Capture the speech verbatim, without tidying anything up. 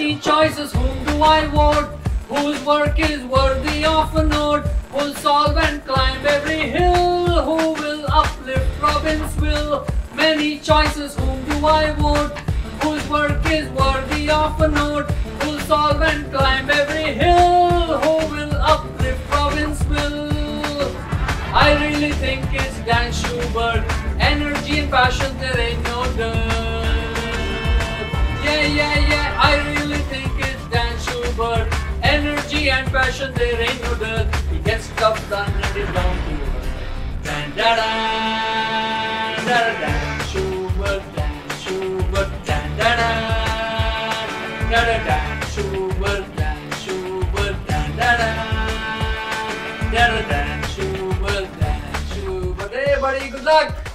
Many choices, whom do I vote? Whose work is worthy of a note? Who'll solve and climb every hill? Who will uplift Robbinsville? Many choices, whom do I vote? Whose work is worthy of a note? Who'll solve and climb every hill? Who will uplift Robbinsville? I really think it's Dan Schuberth. Energy and passion, there ain't no dirt. Yeah, yeah, yeah, I really think it's Dan Schuberth. Energy and passion, there ain't no dirt. He gets stuff done and he's down to earth. Dan da da da da Dan Schuberth, Dan Schuberth, Dan da da da da Dan Schuberth, Dan Schuberth, Dan da da da da Dan Schuberth, Dan Schuberth. Hey buddy, good luck.